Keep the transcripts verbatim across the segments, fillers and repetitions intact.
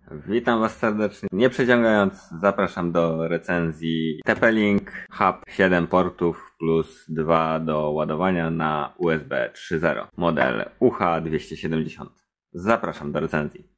Witam Was serdecznie. Nie przeciągając, zapraszam do recenzji T P-Link Hub siedem portów plus dwa do ładowania na U S B trzy zero. Model U H dwieście siedemdziesiąt. Zapraszam do recenzji.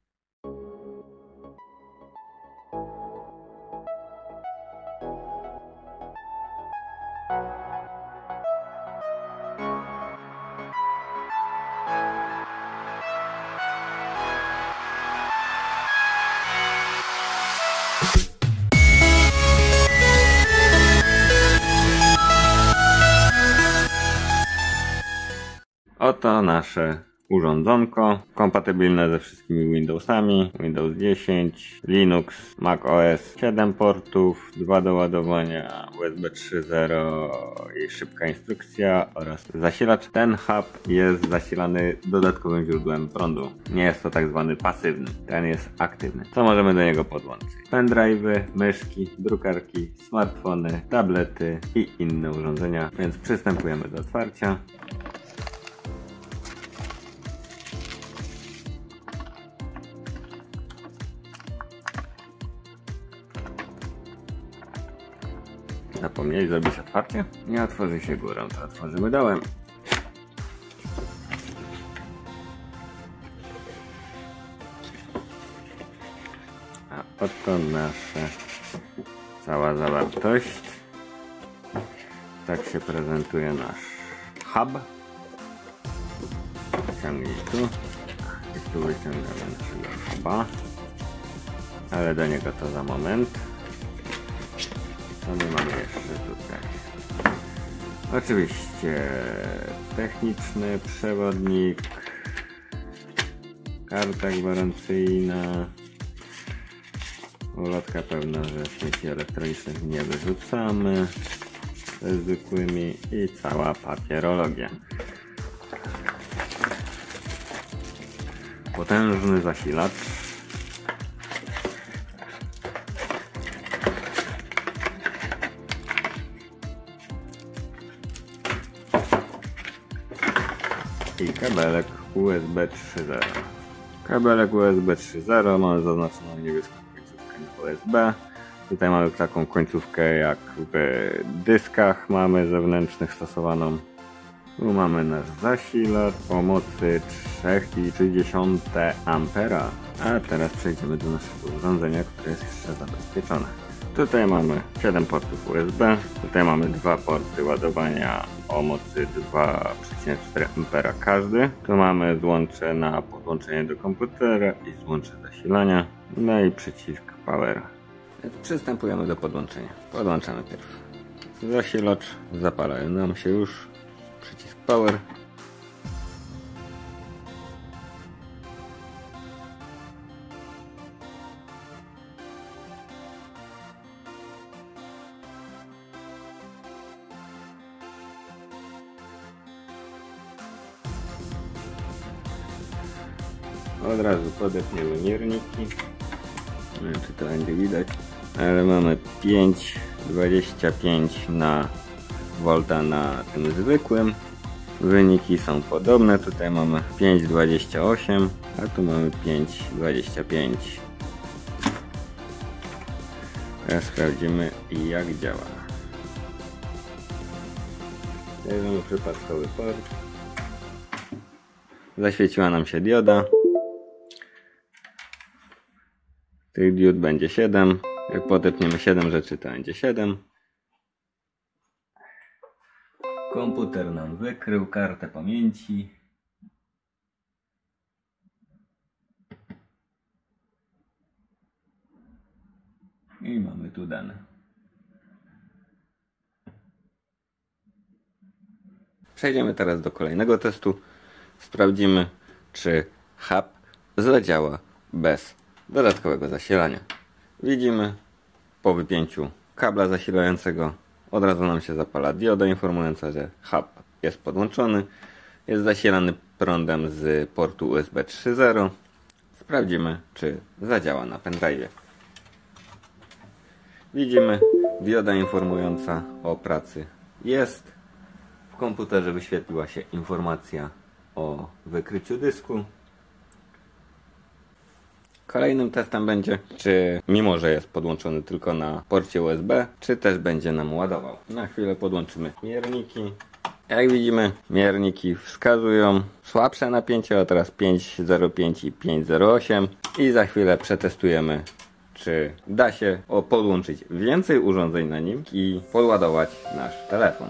Oto nasze urządzonko, kompatybilne ze wszystkimi Windowsami, Windows dziesięć, Linux, macOS, siedem portów, dwa do ładowania, U S B trzy zero i szybka instrukcja oraz zasilacz. Ten hub jest zasilany dodatkowym źródłem prądu. Nie jest to tak zwany pasywny, ten jest aktywny. Co możemy do niego podłączyć? Pendrive'y, myszki, drukarki, smartfony, tablety i inne urządzenia, więc przystępujemy do otwarcia. Zapomnieli zrobić otwarcie? Nie otworzy się górą, to otworzymy dołem. A oto nasza cała zawartość. Tak się prezentuje nasz hub. Wyciągnij tu. I tu wyciągamy naszego huba. Ale do niego to za moment. Co my mamy jeszcze tutaj? Oczywiście techniczny przewodnik, karta gwarancyjna, ulotka pewna, że śmieci elektronicznych nie wyrzucamy ze zwykłymi i cała papierologia. Potężny zasilacz. I kabelek U S B trzy zero. Kabelek U S B trzy zero, mamy zaznaczoną niebieską końcówkę na U S B. Tutaj mamy taką końcówkę jak w dyskach mamy zewnętrznych stosowaną. Tu mamy nasz zasilacz o mocy trzy przecinek trzy ampera. A teraz przejdziemy do naszego urządzenia, które jest jeszcze zabezpieczone. Tutaj mamy siedem portów U S B, tutaj mamy dwa porty ładowania o mocy dwa przecinek cztery ampera każdy. Tu mamy złącze na podłączenie do komputera i złącze zasilania, no i przycisk power. Więc przystępujemy do podłączenia. Podłączamy pierw zasilacz, zapalają nam się już przycisk power. Od razu podepniemy mierniki. Nie wiem, czy to będzie widać, ale mamy pięć dwadzieścia pięć na volta na tym zwykłym. Wyniki są podobne. Tutaj mamy pięć dwadzieścia osiem, a tu mamy pięć dwadzieścia pięć. Teraz sprawdzimy, jak działa. Bierzemy przypadkowy port. Zaświeciła nam się dioda. Tych diod będzie siedem. Jak podepniemy siedem rzeczy, to będzie siedem. Komputer nam wykrył kartę pamięci. I mamy tu dane. Przejdziemy teraz do kolejnego testu. Sprawdzimy, czy hub zadziała bez dodatkowego zasilania. Widzimy po wypięciu kabla zasilającego od razu nam się zapala dioda informująca, że hub jest podłączony. Jest zasilany prądem z portu U S B trzy zero. Sprawdzimy, czy zadziała na pendrive. Widzimy dioda informująca o pracy jest. W komputerze wyświetliła się informacja o wykryciu dysku. Kolejnym testem będzie, czy mimo że jest podłączony tylko na porcie U S B, czy też będzie nam ładował. Na chwilę podłączymy mierniki. Jak widzimy, mierniki wskazują słabsze napięcie, a teraz pięć zero pięć i pięć zero osiem i za chwilę przetestujemy, czy da się podłączyć więcej urządzeń na nim i podładować nasz telefon.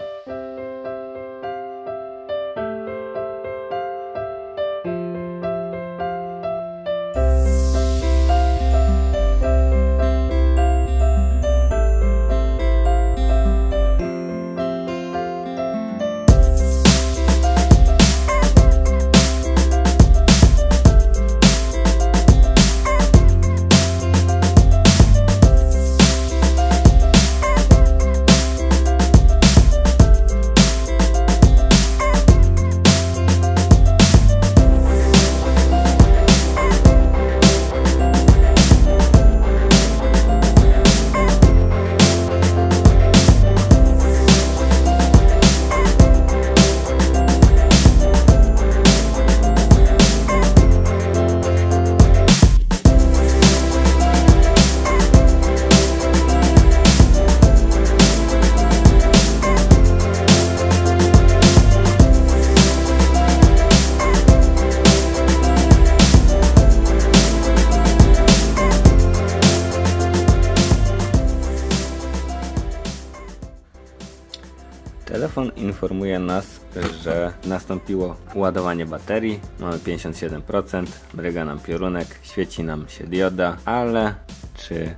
Telefon informuje nas, że nastąpiło ładowanie baterii. Mamy pięćdziesiąt siedem procent, mryga nam piorunek, świeci nam się dioda, ale czy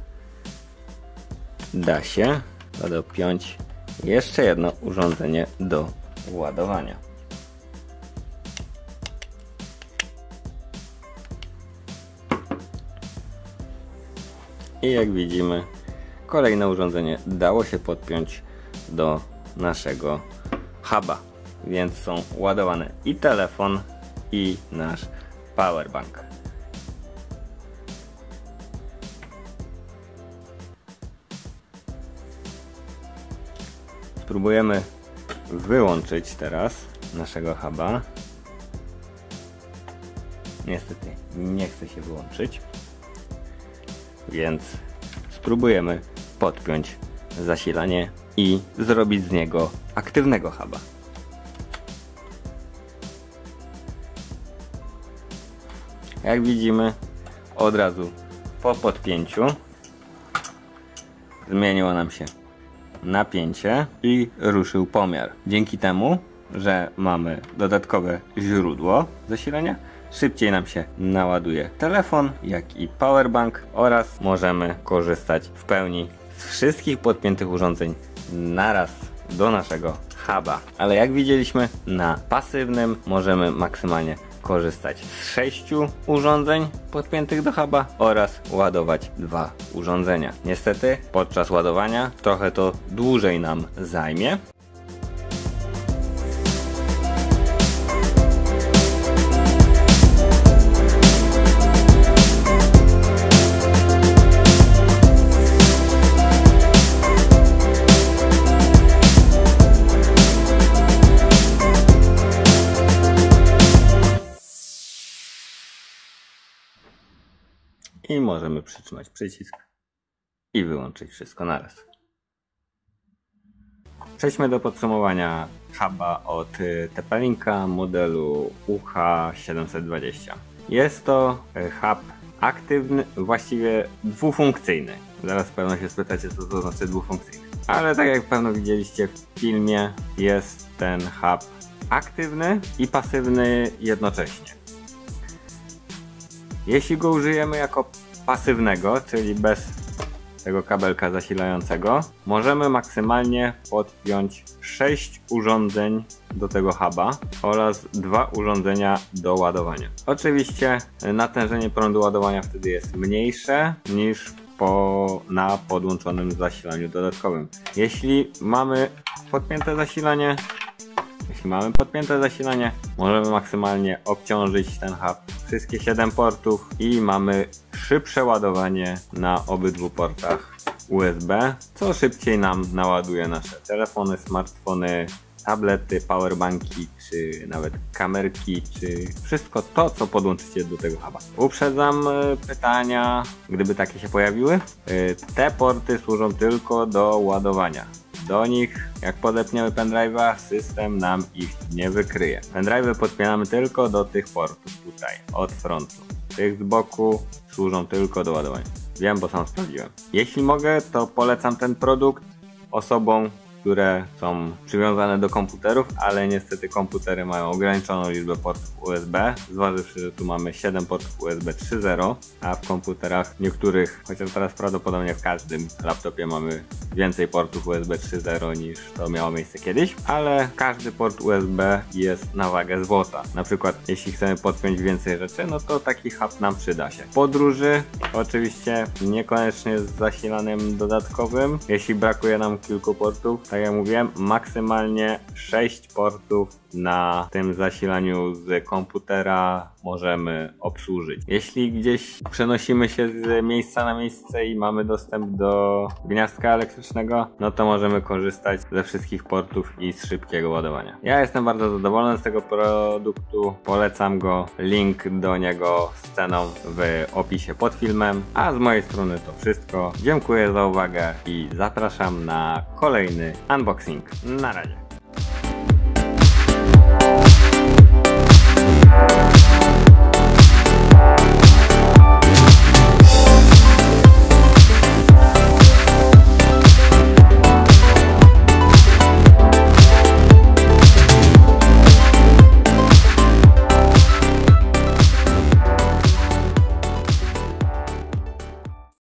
da się dopiąć jeszcze jedno urządzenie do ładowania? I jak widzimy, kolejne urządzenie dało się podpiąć do naszego huba, więc są ładowane i telefon, i nasz powerbank. Spróbujemy wyłączyć teraz naszego huba. Niestety nie chce się wyłączyć, więc spróbujemy podpiąć zasilanie i zrobić z niego aktywnego huba. Jak widzimy, od razu po podpięciu zmieniło nam się napięcie i ruszył pomiar. Dzięki temu, że mamy dodatkowe źródło zasilania, szybciej nam się naładuje telefon, jak i powerbank oraz możemy korzystać w pełni z wszystkich podpiętych urządzeń naraz do naszego huba. Ale jak widzieliśmy, na pasywnym możemy maksymalnie korzystać z sześciu urządzeń podpiętych do huba oraz ładować dwa urządzenia. Niestety podczas ładowania trochę to dłużej nam zajmie. I możemy przytrzymać przycisk i wyłączyć wszystko naraz. Przejdźmy do podsumowania huba od TP-Linka modelu U H siedemset dwadzieścia. Jest to hub aktywny, właściwie dwufunkcyjny. Zaraz pewno się spytacie, co to znaczy dwufunkcyjny. Ale tak jak pewno widzieliście w filmie, jest ten hub aktywny i pasywny jednocześnie. Jeśli go użyjemy jako pasywnego, czyli bez tego kabelka zasilającego, możemy maksymalnie podpiąć sześć urządzeń do tego huba oraz dwa urządzenia do ładowania. Oczywiście natężenie prądu ładowania wtedy jest mniejsze niż po, na podłączonym zasilaniu dodatkowym. Jeśli mamy podpięte zasilanie, Jeśli mamy podpięte zasilanie, możemy maksymalnie obciążyć ten hub, wszystkie siedem portów i mamy szybsze ładowanie na obydwu portach U S B, co szybciej nam naładuje nasze telefony, smartfony, tablety, powerbanki, czy nawet kamerki, czy wszystko to, co podłączycie do tego huba. Uprzedzam pytania, gdyby takie się pojawiły. Te porty służą tylko do ładowania. Do nich, jak podepniemy pendrive'a, system nam ich nie wykryje. Pendrive'y podpinamy tylko do tych portów tutaj, od frontu. Tych z boku służą tylko do ładowania. Wiem, bo sam sprawdziłem. Jeśli mogę, to polecam ten produkt osobom, które są przywiązane do komputerów, ale niestety komputery mają ograniczoną liczbę portów U S B, zważywszy, że tu mamy siedem portów U S B trzy zero, a w komputerach niektórych, chociaż teraz prawdopodobnie w każdym laptopie mamy więcej portów U S B trzy zero niż to miało miejsce kiedyś, ale każdy port U S B jest na wagę złota. Na przykład jeśli chcemy podpiąć więcej rzeczy, no to taki hub nam przyda się. W podróży oczywiście niekoniecznie z zasilanym dodatkowym, jeśli brakuje nam kilku portów, tak jak mówiłem, maksymalnie sześć portów na tym zasilaniu z komputera możemy obsłużyć. Jeśli gdzieś przenosimy się z miejsca na miejsce i mamy dostęp do gniazdka elektrycznego, no to możemy korzystać ze wszystkich portów i z szybkiego ładowania. Ja jestem bardzo zadowolony z tego produktu, polecam go, link do niego z ceną w opisie pod filmem, a z mojej strony to wszystko. Dziękuję za uwagę i zapraszam na kolejny unboxing. Na razie.